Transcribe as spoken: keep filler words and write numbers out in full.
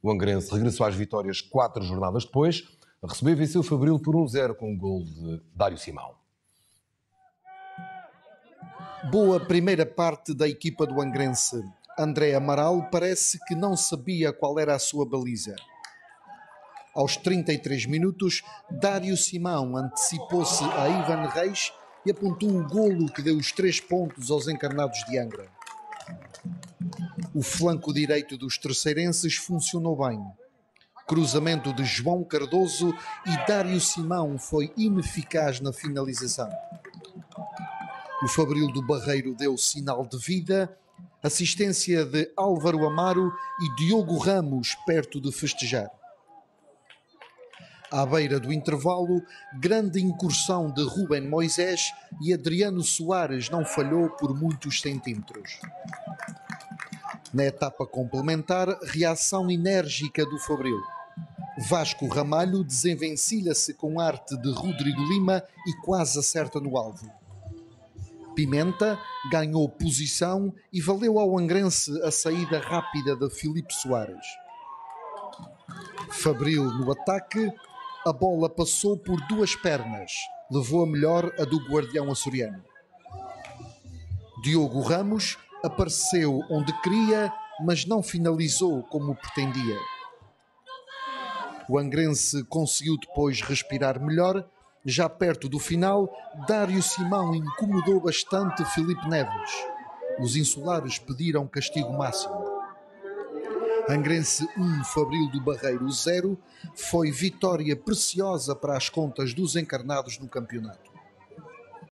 O Angrense regressou às vitórias quatro jornadas depois. A receber venceu o Fabril por um zero com um gol de Dário Simão. Boa primeira parte da equipa do Angrense. André Amaral parece que não sabia qual era a sua baliza. Aos trinta e três minutos, Dário Simão antecipou-se a Ivan Reis e apontou o golo que deu os três pontos aos encarnados de Angra. O flanco direito dos terceirenses funcionou bem. Cruzamento de João Cardoso e Dário Simão foi ineficaz na finalização. O Fabril do Barreiro deu sinal de vida, assistência de Álvaro Amaro e Diogo Ramos perto de festejar. À beira do intervalo, grande incursão de Rubem Moisés e Adriano Soares não falhou por muitos centímetros. Na etapa complementar, reação enérgica do Fabril. Vasco Ramalho desenvencilha-se com arte de Rodrigo Lima e quase acerta no alvo. Pimenta ganhou posição e valeu ao Angrense a saída rápida de Filipe Soares. Fabril no ataque, a bola passou por duas pernas, levou a melhor a do guardião açoriano. Diogo Ramos apareceu onde queria, mas não finalizou como pretendia. O Angrense conseguiu depois respirar melhor. Já perto do final, Dário Simão incomodou bastante Filipe Neves. Os insulares pediram castigo máximo. Angrense um, Fabril do Barreiro zero, foi vitória preciosa para as contas dos encarnados no campeonato.